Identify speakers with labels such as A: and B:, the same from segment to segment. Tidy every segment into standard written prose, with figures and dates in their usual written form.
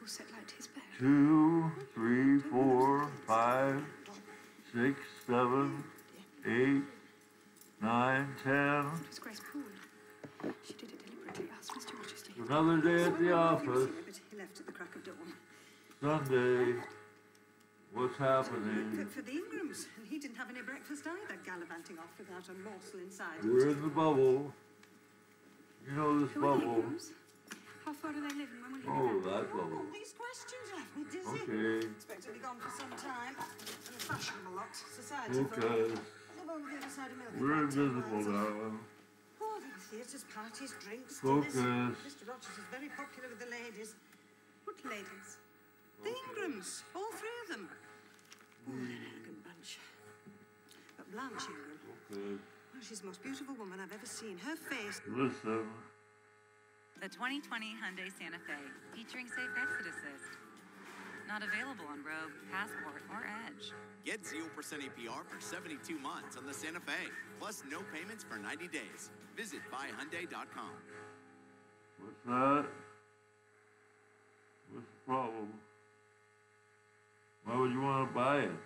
A: full set light to his bed.
B: 2, 3, 4, 5, 6, 7, 8, 9, 10.
A: It was Grace Poole. She did it deliberately. Asked Mr. Rochester.
B: Another day at the office.
C: He left at the crack of dawn.
B: Sunday. What's happening?
C: For the Ingrams, and he didn't have any breakfast either, gallivanting off without a morsel inside.
B: We're in the bubble. You know this bubble.
A: How far do they live and when will he be back?
B: That bubble.
C: Oh, these questions left me dizzy.
B: Okay.
C: Expect to be gone for some time. And a fashionable lot. Society
B: Okay.
C: folk. Live over the other side of Milton.
B: We're invisible now.
C: Oh, the theatres, parties, drinks,
B: Focus.
C: dinners. Mr. Rochester's very popular with the ladies.
A: What ladies?
C: The Ingrams, all three of them. Oh, an elegant bunch. But Blanche Ingram,
B: Okay.
C: well, she's the most beautiful woman I've ever seen. Her face...
B: Listen.
D: The 2020 Hyundai Santa Fe, featuring Safe Exit Assist. Not available on Rogue, Passport, or Edge.
E: Get 0% APR for 72 months on the Santa Fe, plus no payments for 90 days. Visit buyhyundai.com.
B: What's that? What's the problem? Why would you want to buy it?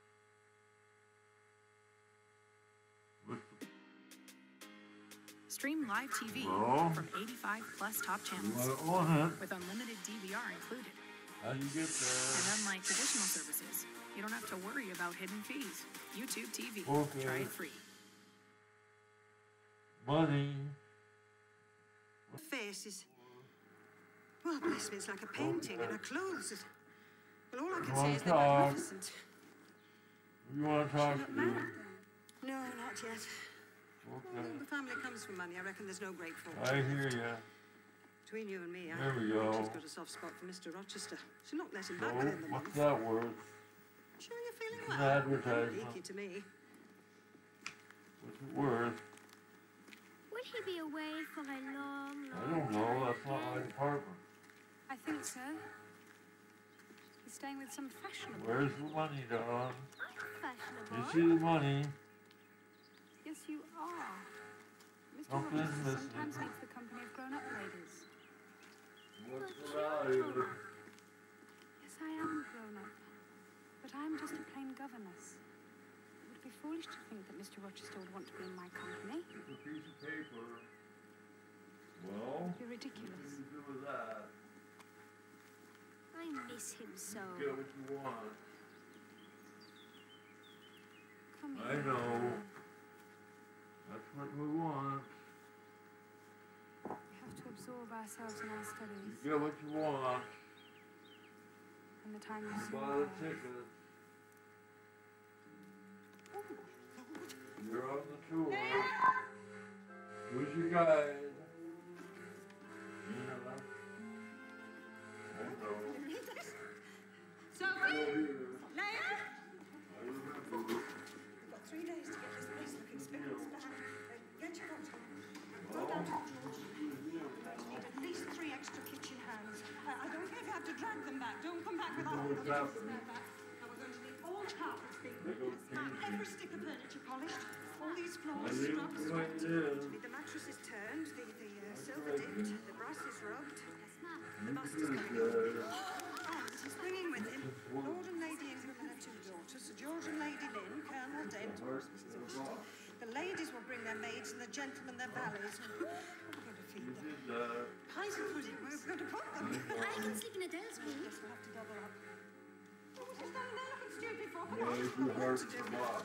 B: What's the...
A: Stream live TV from 85 plus top channels.
B: You want to own it?
A: With unlimited DVR included.
B: How do you get there?
A: And unlike traditional services, you don't have to worry about hidden fees. YouTube TV.
B: Okay.
A: Try it free.
B: Money.
C: Her face is... Well, bless me, it's like a painting, and her clothes is... Well, all I can say is they're magnificent.
B: You want to talk to you?
C: No, not yet.
B: Okay.
C: Well, the family comes from money. I reckon there's no great fortune.
B: I hear you.
C: Between you and me,
B: There we go.
C: She's got a soft spot for Mr. Rochester. She'll not let him back within the
B: What's
C: month.
B: that worth?
C: Sure you're feeling
B: An
C: well?
B: advertisement.
C: Leaky to me.
B: What's it worth?
F: Would he be away for a long, long
B: I don't know. That's not my department.
A: I think so. He's staying with some fashionable.
B: Where's the money, Don?
F: I'm fashionable.
B: You see the money?
A: Yes, you are. Mr.
B: Something's
A: Rochester
B: missing.
A: sometimes makes the company of grown-up ladies.
B: What's the value?
A: Yes, I am grown up. But I'm just a plain governess. It would be foolish to think that Mr. Rochester would want to be in my company.
B: It's a piece of paper. Well,
A: You're ridiculous.
B: what do you do with that?
F: I miss him so.
B: Get what you want.
A: Come here.
B: I know. That's what we want.
A: We have to absorb ourselves in our
B: You
A: studies.
B: get what you want.
A: And the time is
B: You
A: soon
B: buy the
A: arrives.
B: ticket. You're on the tour. Who's your guide? Yeah. Oh no.
C: Sophie! Leia!
B: I remember.
C: We've got 3 days to get this place looking spirits back. Get your coat. Go down to George. We need at least 3 extra kitchen hands. I don't care if you have to drag them back. Don't come back without them.
B: What's happening?
C: Now we're going to need all the carpets being
B: They go
C: every stick of furniture polished, all these
B: I
C: floors
B: didn't
C: scrubbed,
B: know
C: swept.
B: it is.
C: The mattresses turned, the silver dipped, the brasses rubbed. The master's coming. And he's bringing with him Lord and Lady Ingram and their 2 daughters, Sir George and Lady Lynn, Colonel Dent, Mrs. Washington. The ladies will bring their maids and the gentlemen their valets. We're going to feed them. Pies and pudding, where are we going to put them?
F: I can sleep in Adele's room.
C: Yes, we'll have to double up. Oh, what are you standing there looking stupid for? Come
B: Yeah,
C: on,
B: if you
C: got work
B: hurt
C: to do.
B: the block.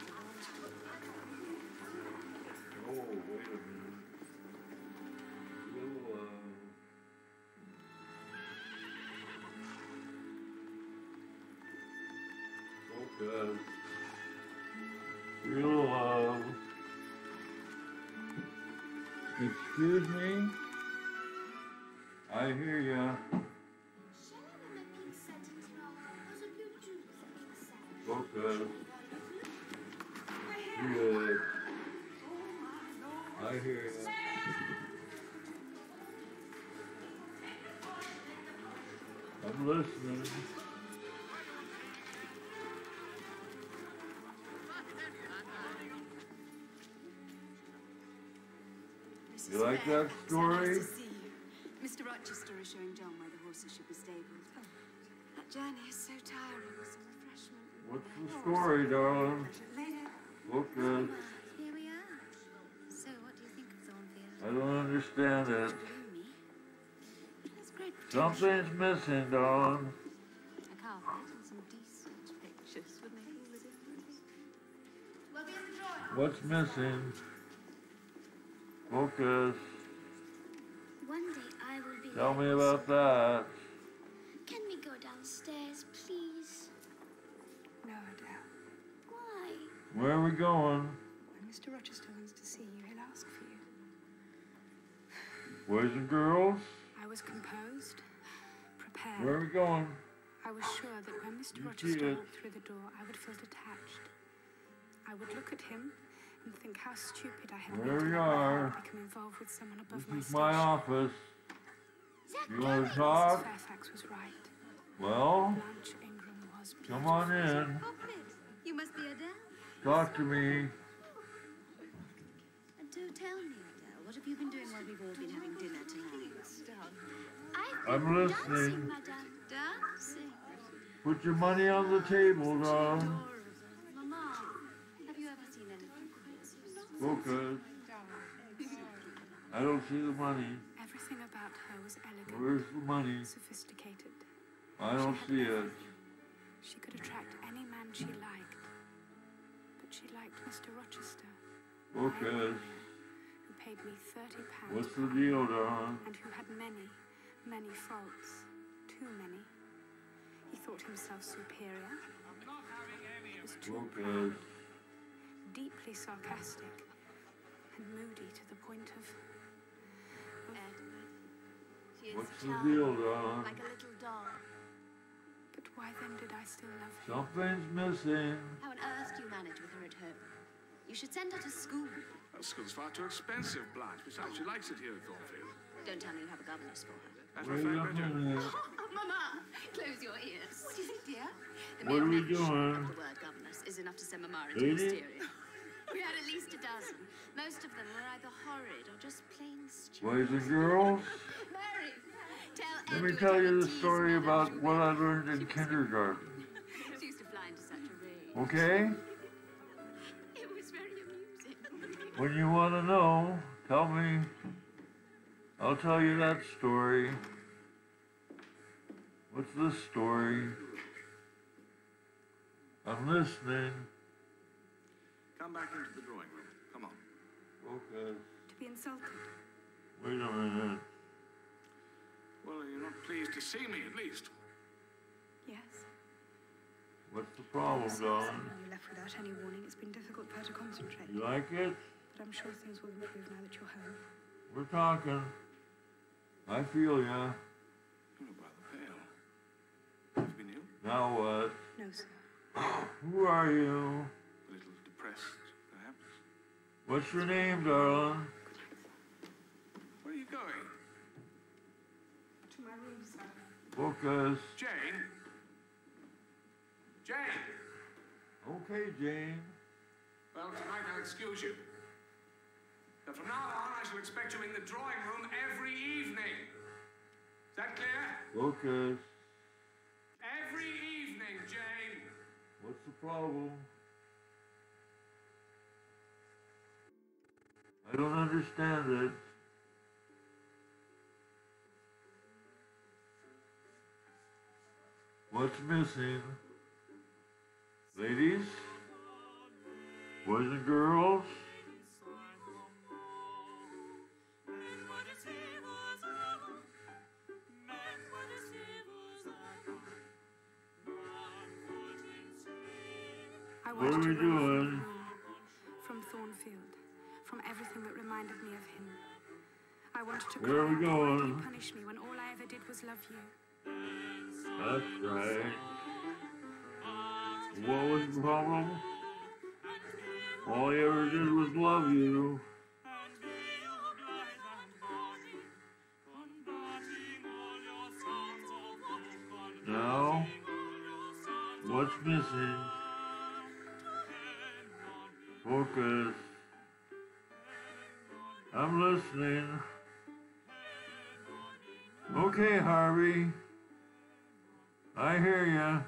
B: Oh, wait a minute. Little, okay. Real, excuse me? I hear ya. Okay. Good. I hear ya. I'm listening.
G: Mrs.
B: You like
G: Fair,
B: that story?
G: So nice to see you. Mr. Rochester is showing John where the horses should be stabled. That journey is so tiring. Some refreshment.
B: What's the story, darling? Focus.
G: Here we are. So, what do you think of Thornfield?
B: I don't understand it.
G: Gloomy. It has great potential.
B: Something's missing, darling.
G: A carpet and some decent pictures would make all the difference. We'll be in the drawing room.
B: What's missing? Focus.
F: One day I will be
B: Tell
F: like
B: me
F: this.
B: about that.
F: Can we go downstairs, please?
A: No, Adele.
F: Why?
B: Where are we going?
A: When Mr. Rochester wants to see you, he'll ask for you.
B: Boys and girls?
A: I was composed, prepared.
B: Where are we going?
A: I was sure that when Mr.
B: You
A: Rochester
B: did.
A: walked through the door, I would feel detached. I would look at him and think how stupid I had been
B: There
A: to
B: we
A: let my
B: are.
A: heart become involved with someone above
B: This
A: my
B: is my
A: station.
B: office.
F: Zach,
B: You want to
A: Mrs.
B: talk?
A: Fairfax was right.
B: Well,
A: Blanche Ingram was beautiful.
B: come on in.
G: Oh, please. You must be Adele.
B: Talk to me.
G: And do tell me, Adele, what have you been doing while we've all been having dinner tonight?
F: I've
B: I'm
F: been
B: listening.
F: dancing, madame.
G: Dancing.
B: Put your money on the table, darling.
G: Adorable. Mama, have you ever seen anything quite so sweet?
B: Focus. I don't see the money.
A: Everything about her was elegant,
B: Where's the money?
A: sophisticated.
B: I don't see it.
A: She could attract any man she liked. But she liked Mr. Rochester,
B: Focus.
A: who paid me £30
B: What's
A: per
B: the deal, darling?
A: and who had many, many faults. Too many. He thought himself superior. He was too
B: Focus.
A: proud, deeply sarcastic, and moody to the point of...
G: Edward. She is
B: What's the
G: charming,
B: deal, darling?
G: like a little doll.
A: But why then did I still love him?
B: Something's missing.
G: How on earth do you manage with her at home? You should send her to school.
H: That school's far too expensive, Blanche. Besides, she likes it here at Thornfield.
G: Don't tell me you have a governess for her.
H: That's my
B: Wait
H: fact,
B: a
H: I do.
B: minute.
G: Oh, Mama, close your ears. What do you think, dear? The
B: What
G: mere
B: are we
G: mention
B: doing?
G: of the word governess is enough to send Mama into
B: Lady?
G: hysteria. We had at least a dozen. Most of them were either horrid or just plain stupid.
B: Boys and girls,
G: Mary, tell
B: let me
G: Edward
B: tell
G: how
B: you
G: to
B: the
G: tease
B: story
G: Madame
B: about
G: Jouvet.
B: what I learned in kindergarten.
G: She used to fly into such a rage.
B: Okay?
G: It was very amusing.
B: When you want to know, tell me. I'll tell you that story. What's this story? I'm listening.
H: Come back into the drawing room. Come on.
B: Okay.
A: To be insulted.
B: Wait a minute.
H: Well, you're not pleased to see me, at least.
A: Yes.
B: What's the problem, darling?
A: You left without any warning. It's been difficult for her to concentrate.
B: You like it?
A: But I'm sure things will improve now that you're home.
B: We're talking. I feel ya.
H: You're rather pale. Have you been ill?
B: Now what?
A: No, sir.
B: Who are you?
H: A little depressed, perhaps?
B: What's your name, darling?
H: Where are you going?
A: To my room, sir.
B: Focus.
H: Jane? Jane!
B: Okay, Jane.
H: Well, tonight I'll excuse you. But from now on, I shall expect you in the drawing room every evening. Is that clear?
B: Focus.
H: Every evening, Jane.
B: What's the problem? I don't understand it. What's missing? Ladies? Boys and girls?
A: I
B: What are
A: wanted
B: we
A: to run
B: doing?
A: from Thornfield, from everything that reminded me of him. I wanted to
B: Where are we
A: cry out, "Why do you
B: going?"
A: punish me when all I ever did was love you?"
B: That's right. What was the problem? All he ever did was love you. Now, what's missing? Focus. I'm listening. Okay, Harvey. I hear ya.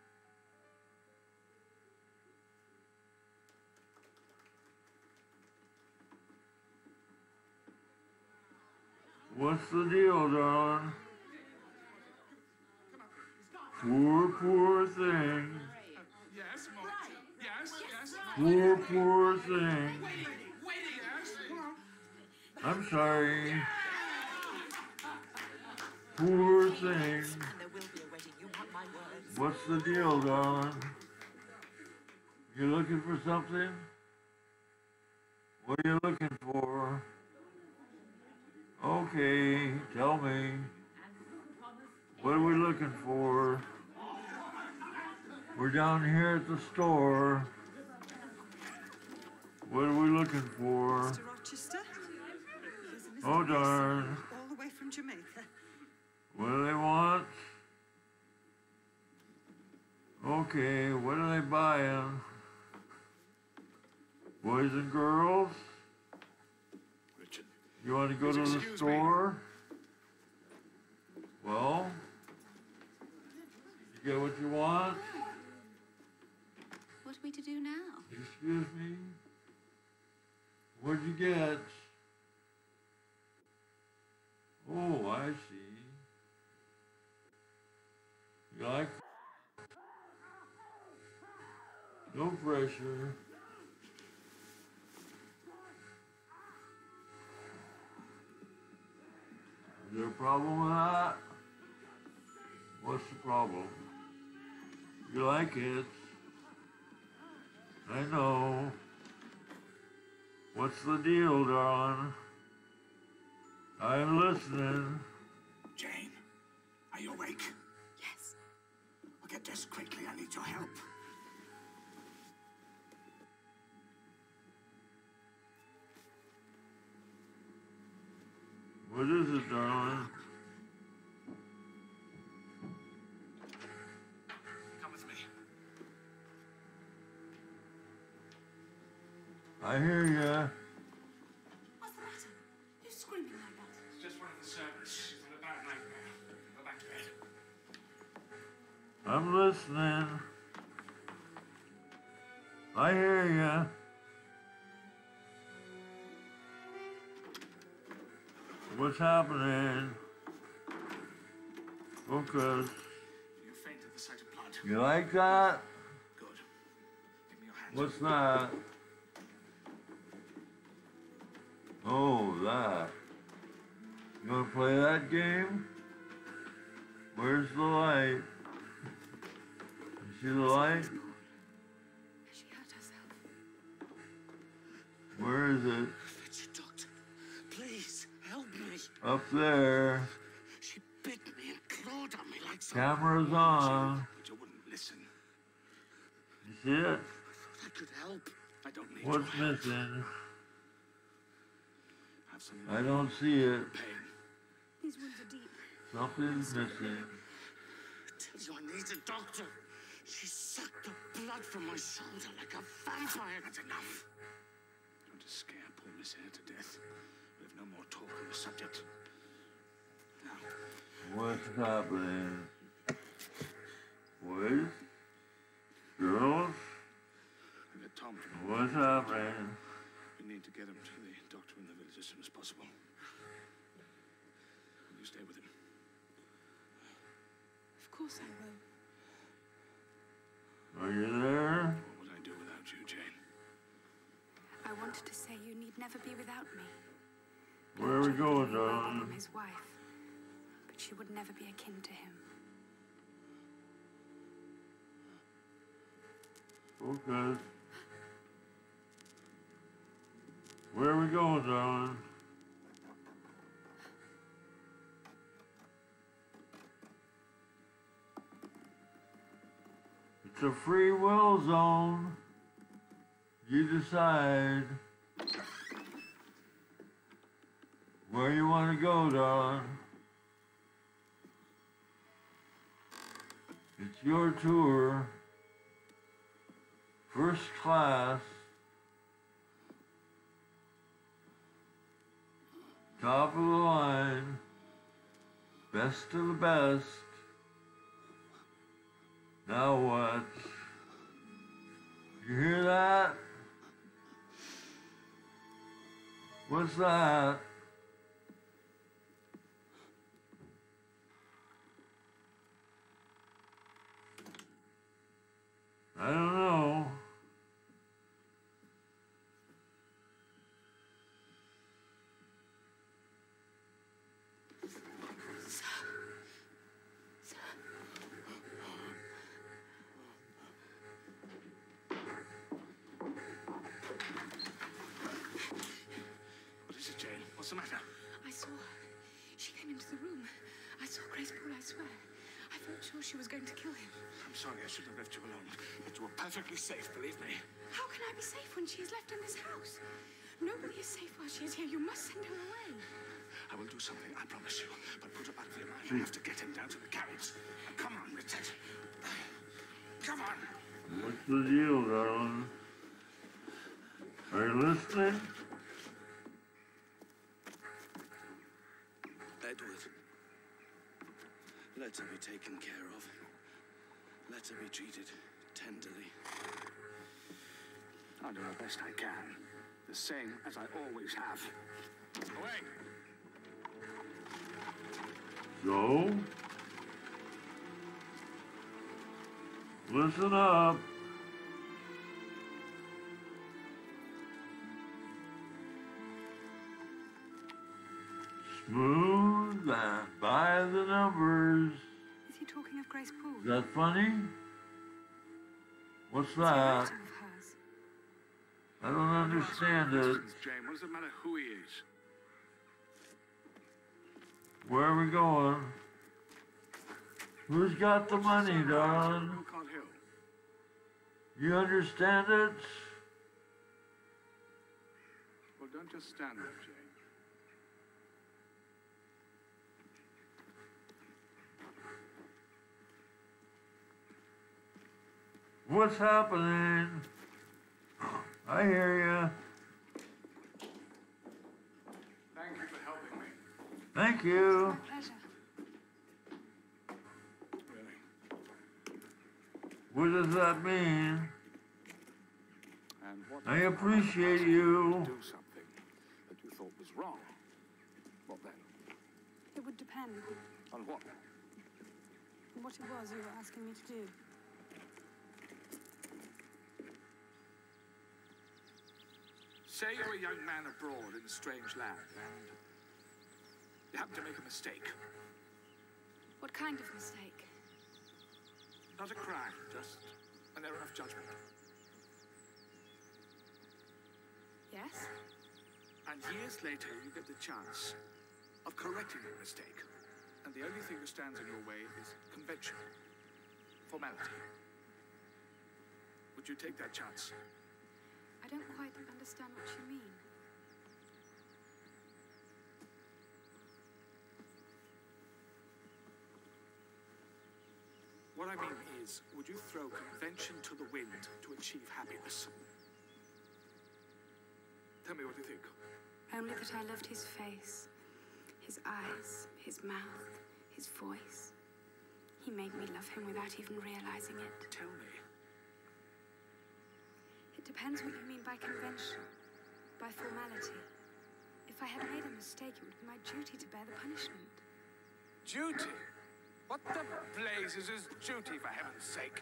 B: What's the deal, darling? Poor thing.
H: Yes, Mom. Yes, yes.
B: Poor thing.
H: Waiting, yes. Come on.
B: I'm sorry. Poor thing.
I: And there will be a wedding, you want my words.
B: What's the deal, darling? You looking for something? What are you looking for? Okay, tell me. What are we looking for? We're down here at the store. What are we looking for?
C: Mr. Rochester? Here's a Miss
B: Oh,
C: Wilson,
B: darn.
C: all the way from Jamaica.
B: What do they want? Okay, what are they buying? Boys and girls?
H: Richard.
B: You want to go to the
H: Excuse me.
B: store? Well, you get what you want?
G: What are we to do now?
B: Excuse me? What'd you get? Oh, I see. You like? No pressure. Is there a problem with that? What's the problem? You like it? I know. What's the deal, darling? I'm listening.
H: Jane, are you awake?
G: Yes.
H: I'll get dressed quickly. I need your help.
B: What is it, darling?
H: Come with me.
B: I hear ya.
G: What's the matter? Who's screaming like that?
H: It's just one of the servants. She's had a bad nightmare. Go back to bed.
B: I'm listening. I hear ya. What's happening? Focus.
H: You faint at the sight of blood.
B: You like that?
H: Good. Give me your hand.
B: What's that? Oh, that. You wanna play that game? Where's the light? You see the light?
G: Has she hurt herself?
B: Where is it?
H: Fetch a doctor. Please, help me.
B: Up there.
H: She bit me and clawed on me like some...
B: Camera's on.
H: But you wouldn't listen.
B: You see it?
H: I could help. I don't need
B: What's
H: your help.
B: missing?
H: Have something
B: I don't see it.
H: pain.
G: These wounds are deep.
B: Something's missing.
H: I tell you, I need a doctor. She sucked the blood from my shoulder like a vampire. That's enough. Don't just scare poor Miss Eyre to death. We have no more talk on the subject. Now,
B: What's happening? Boys? Girls?
H: I get Tom to
B: What's happening?
H: We need to get him to the doctor in the village as soon as possible. Will you stay with him?
G: Of course I will.
B: Are you there?
H: What would I do without you, Jane?
A: I wanted to say you need never be without me.
B: Where are we going,
A: Well,
B: darling?
A: I'm his wife, but she would never be akin to him.
B: Okay. Where are we going, darling? It's a free will zone. You decide where you want to go, darling. It's your tour. First class. Top of the line. Best of the best. Now what? You hear that? What's that? I don't know.
H: What is it, Jane? What's the matter?
A: I saw her. She came into the room. I saw Grace Poole, I swear. I felt sure she was going to kill him.
H: I'm sorry, I should have left you alone. But you were perfectly safe, believe me.
A: How can I be safe when she is left in this house? Nobody is safe while she is here. You must send her away.
H: I will do something, I promise you. But put it out of your mind. I have to get him down to the carriage. Now, come on, Richard. Come on.
B: What's the deal, darling? Are you listening?
H: Edward, let her be taken care of. Let her be treated tenderly. I'll do the best I can. The same as I always have. Away!
B: So? Listen up. Smooth and by the numbers.
A: Is he talking of Grace Poole?
B: Is that funny? What's
A: Is he a
B: that?
A: relative of hers?
B: I don't understand it.
H: Jane, what does it matter who he is?
B: Where are we going? Who's got the money, darling?
H: Wilcott Hill.
B: You understand it?
H: Well, don't just stand there, Jane.
B: What's happening? I hear you.
H: Thank you for helping me.
B: Thank you.
A: My pleasure.
H: Really.
B: What does that mean?
H: And what
B: I appreciate you.
H: do something that you thought was wrong. What then?
A: It would depend
H: On what?
A: on what it was you were asking me to do.
H: Say you're a young man abroad in a strange land and you happen to make a mistake.
A: What kind of mistake?
H: Not a crime, just an error of judgment.
A: Yes?
H: And years later, you get the chance of correcting your mistake. And the only thing that stands in your way is convention, formality. Would you take that chance?
A: I don't quite understand what you mean.
H: What I mean is, would you throw convention to the wind to achieve happiness? Tell me what you think.
A: Only that I loved his face, his eyes, his mouth, his voice. He made me love him without even realizing it.
H: Tell me.
A: It depends what you mean by convention, by formality. If I had made a mistake, it would be my duty to bear the punishment.
H: Duty? What the blazes is duty, for heaven's sake?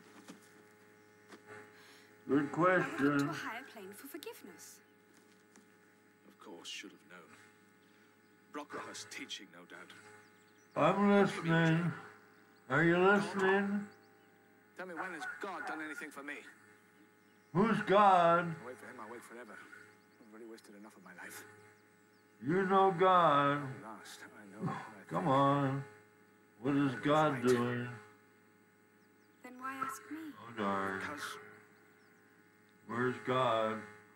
B: Good
A: I would look to
B: question.
A: a higher plane for forgiveness.
H: Of course, should have known. Brocklehurst teaching, no doubt.
B: I'm listening. Are you listening?
H: Tell me, when has God done anything for me?
B: Who's God?
H: I wait for him, I'll wait forever. I've already wasted enough of my life.
B: You know God.
H: At last, I know.
B: Come on. What is God doing?
A: Then why ask me?
B: Oh, darn.
H: Because
B: Where's God?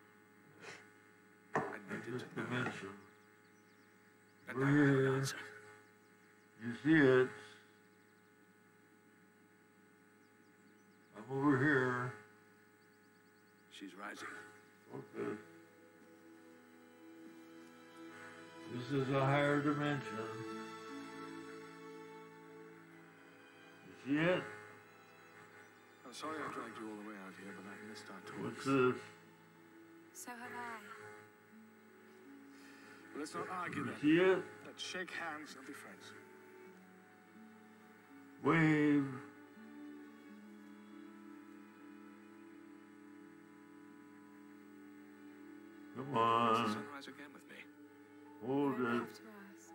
H: I
B: In
H: needed
B: this
H: to know.
B: dimension.
H: And
B: We're
H: I have an
B: here.
H: answer.
B: You see it. I'm over here.
H: She's rising.
B: Okay. This is a higher dimension. See it?
H: I'm sorry I dragged you all the way out here, but I missed our
B: What's
H: talks.
B: this?
A: So have I.
H: Well, let's not argue then.
B: See it?
H: Let's shake hands and be friends.
B: Wave. Come
H: It's the
B: on.
H: sunrise again with me
B: Hold
A: I
B: it.
A: have to ask.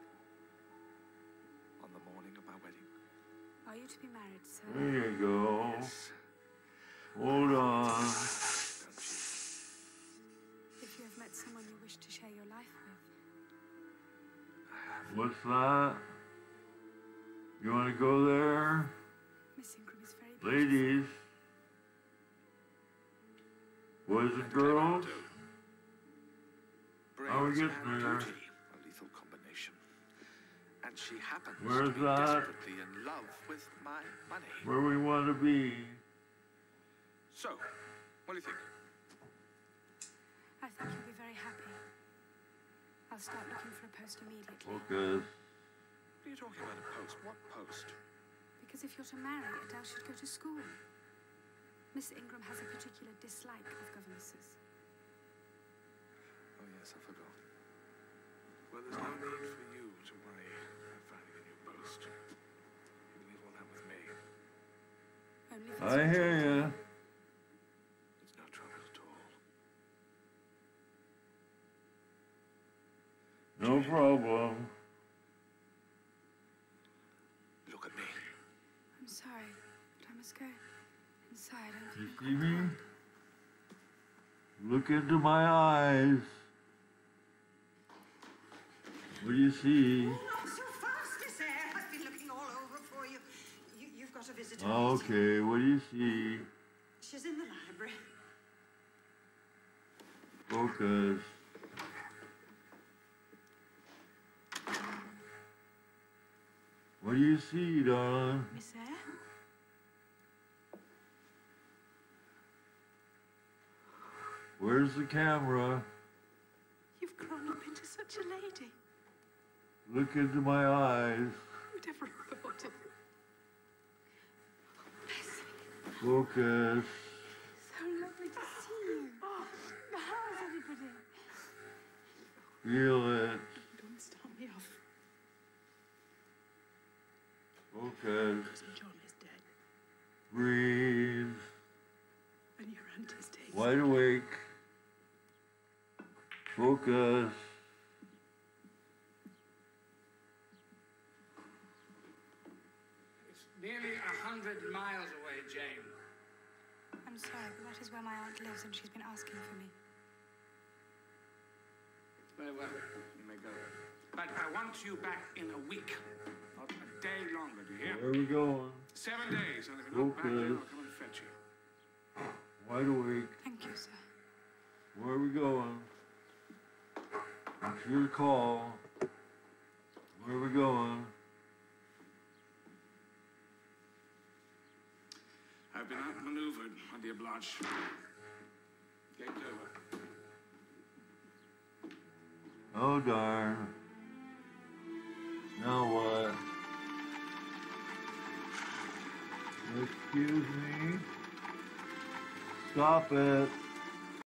H: on the morning of my wedding.
A: Are you to be married, sir?
B: There you go.
H: Yes.
B: Hold on.
H: Don't you?
A: If you have met someone you wish to share your life with.
H: I have.
B: What's that? You want to go there?
A: Miss Ingram is very beautiful.
B: Ladies. Boys and girls. How we
H: Brains
B: get
H: and
B: there?
H: beauty, a lethal combination. And she happens
B: Where's
H: to be
B: that?
H: desperately in love with my money.
B: Where we want to be.
H: So, what do you think?
A: I think you'll be very happy. I'll start looking for a post immediately.
B: Focus.
H: What are you talking about, a post? What post?
A: Because if you're to marry, Adele should go to school. Miss Ingram has a particular dislike of governesses.
H: Oh, yes, I forgot. Well, there's no need for you to worry about finding a new post. You can leave all that with me.
A: Only if it's
B: I
A: your
B: hear
A: choice.
B: ya.
H: It's no trouble at all.
B: No problem.
H: Look at me.
A: I'm sorry, but I must go inside and
B: You
A: think
B: see
A: quite
B: me?
A: hard.
B: Look into my eyes. What do you see?
C: Oh, not so fast, Miss Eyre. I've been looking all over for you. You've got a visitor.
B: Okay, what do you see?
C: She's in the library.
B: Focus. What do you see, darling?
C: Miss Eyre?
B: Where's the camera?
C: You've grown up into such a lady.
B: Look into my eyes.
C: Who'd ever have thought it?
B: Focus.
A: So lovely to see you. Oh, how's everybody?
B: Feel it.
C: Don't start me off.
B: Focus.
C: Cousin John is dead.
B: Breathe.
C: And your aunt is taken.
B: Wide awake. Focus.
J: It's nearly 100 miles away, Jane.
A: I'm sorry, but that is where my aunt lives and she's been asking for me.
J: Very well, you may go. But I want you back in a week. Not a day longer, do you hear?
B: Where are we going?
J: 7 days, and if you're not back, then I'll come and fetch you.
B: Wide awake.
A: Thank you, sir.
B: Where are we going? It's your call. Where are we going?
J: I've been outmaneuvered, my dear Blanche. Game's over.
B: Oh, darn. Now what? Excuse me? Stop it.